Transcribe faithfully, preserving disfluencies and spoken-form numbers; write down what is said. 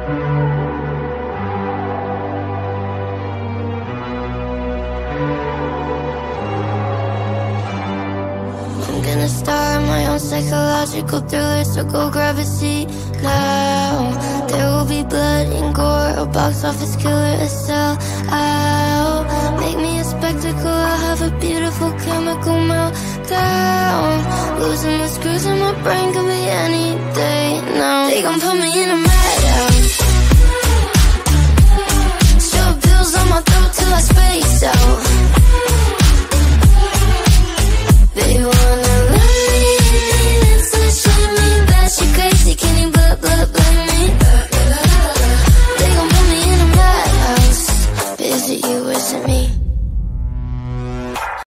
I'm gonna start my own psychological thriller, so go grab a seat now. There will be blood and gore, a box office killer, a sell out. Make me a spectacle, I'll have a beautiful chemical meltdown. Losing the screws in my brain could be any day now. They gon' put me in a